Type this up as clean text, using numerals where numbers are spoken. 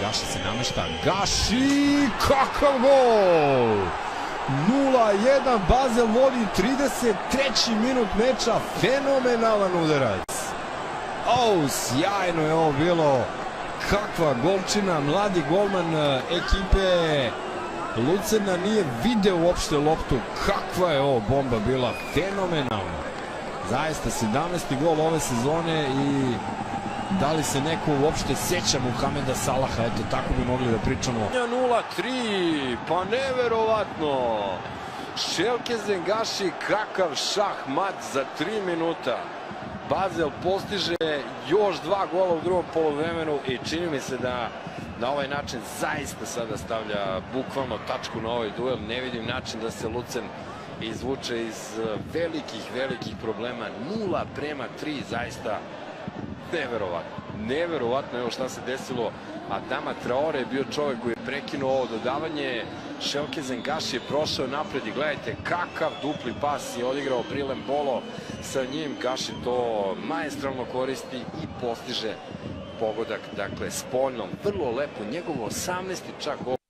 Gaši se namešta, Gaši, kakav gol! 0-1, Basel vodi 33. minut meča, fenomenalan udarac. Sjajno je ovo bilo, kakva golčina, mladi golman ekipe Lucerna nije video uopšte loptu, kakva je ovo bomba bila, fenomenalna. Zaista 17. gol ove sezone i da li se neko uopšte seća Muhameda Salaha, eto tako bi mogli da pričamo. 0-3, pa neverovatno. Šelkezen Gaši, kakav šah-mat za 3 minuta. Basel postiže još 2 gola u drugom poluvremenu i čini mi se da na ovaj način zaista sada stavlja bukvalno tačku na ovaj duel. Ne vidim način da se Lucern izvuče iz velikih problema. 0-3, zaista neverovatno. Neverovatno, evo šta se desilo. Adama Traore je bio čovek koji je prekinuo ovo dodavanje. Šelkezen Gaši je prošao napred i gledajte kakav dupli pas je odigrao Prilem Bolo sa njim. Gaši to maestralno koristi i postiže pogodak, dakle, spoljnom. Vrlo lepo, njegovo 18. čak gol.